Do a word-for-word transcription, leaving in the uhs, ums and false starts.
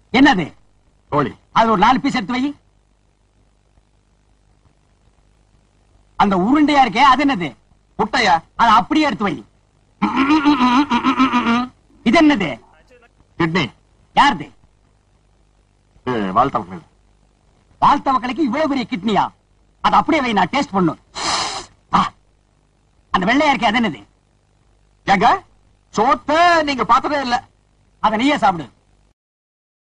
என்னது? கோழி. அது ஒரு நாலு பீஸ் எடுத்து வை. அந்த உருண்டையா இருக்கே அது என்னது? முட்டையா? அது அப்படியே எடுத்து வை. இது என்னது? கிட்னி. யாருது? வாழ்த்தவர்கள். வாழ்த்தவர்களுக்கு இவ்வளவு பெரிய கிட்னியா? அது அப்படியே வை, நான் டேஸ்ட் பண்ணும். அந்த வெள்ளையா இருக்கே அது என்னது? ஏங்க சோத்த நீங்க பார்த்ததே இல்ல. அத நீயே சாப்பிடு.